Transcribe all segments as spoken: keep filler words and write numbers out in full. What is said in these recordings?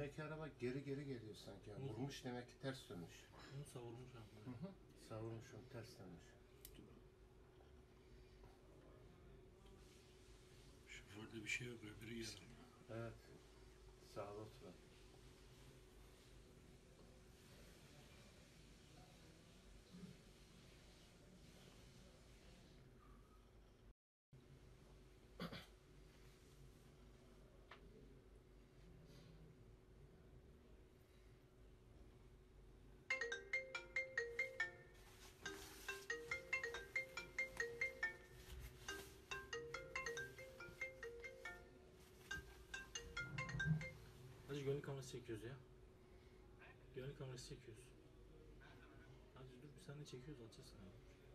Öndeki araba geri geri geliyor sanki. Yani vurmuş demek ki ters dönmüş. Bunu savurmuş abi. Hı hı. Savurmuş onu, ters dönmüş. Şoförde bir şey yok, öbürü yazılı. Evet. Sağda oturan. Hadi gönül kamerası çekiyoruz ya. Gönül kamerası çekiyoruz. Hadi dur, bir saniye çekiyoruz, atacağız sana.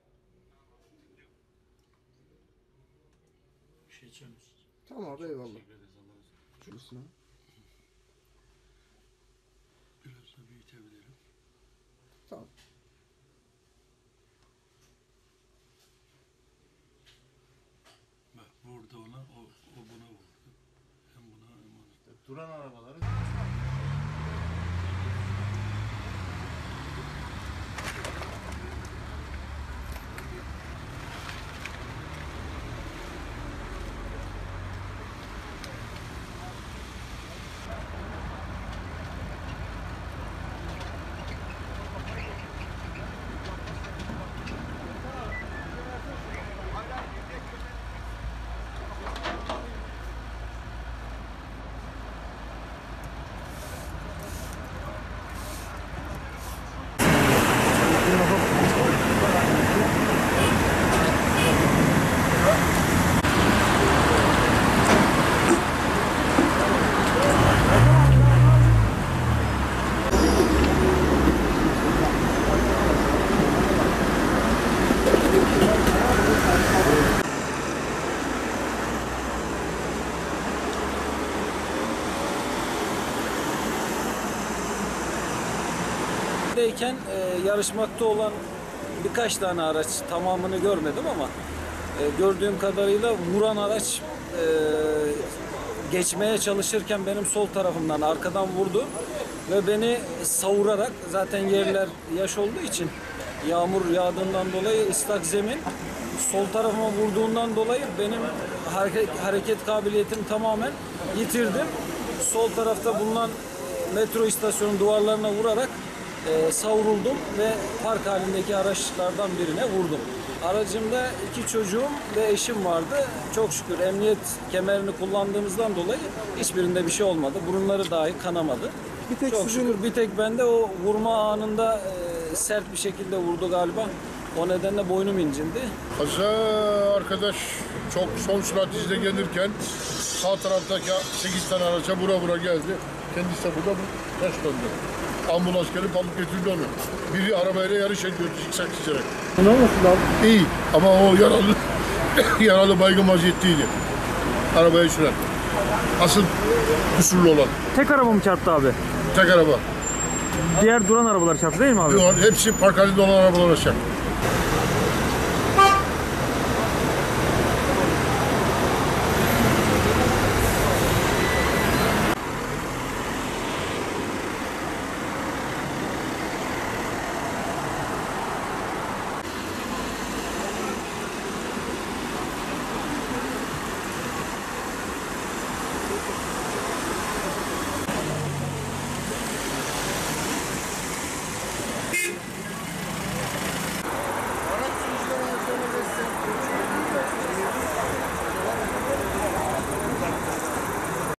Bir şey içiyor musun? Tamam abi, eyvallah. Teşekkür ederiz, Allah razı olsun. Şurasına. Biraz da büyütebilirim. Tamam. Bak vurdu ona, o, o buna vurdu. Hem buna hem ona. Duran arabaları deyken e, yarışmakta olan birkaç tane araç, tamamını görmedim ama e, gördüğüm kadarıyla vuran araç e, geçmeye çalışırken benim sol tarafımdan arkadan vurdu ve beni savurarak, zaten yerler yaş olduğu için yağmur yağdığından dolayı ıslak zemin, sol tarafıma vurduğundan dolayı benim hareket, hareket kabiliyetimi tamamen yitirdim. Sol tarafta bulunan metro istasyonu duvarlarına vurarak e, savruldum ve park halindeki araçlardan birine vurdum. Aracımda iki çocuğum ve eşim vardı. Çok şükür emniyet kemerini kullandığımızdan dolayı hiçbirinde bir şey olmadı. Burunları dahi kanamadı. Bir tek Çok sizin... şükür bir tek bende o vurma anında e, sert bir şekilde vurdu galiba. O nedenle boynum incindi. Kaza arkadaş çok son sürat hızla gelirken sağ taraftaki sekiz tane araca vura vura geldi. Kendisi de burada ters döndü. Ambulans gelip alıp götürdü onu. Biri arabayla yarış ediyordu zikzak çizerek. Ne olmasın abi? İyi ama o yaralı yaralı baygın vaziyetteydi. Arabaya süren. Asıl kusurlu olan. Tek araba mı çarptı abi? Tek araba. Diğer duran arabalar çarptı değil mi abi? Hepsi park halinde olan arabalara çarptı.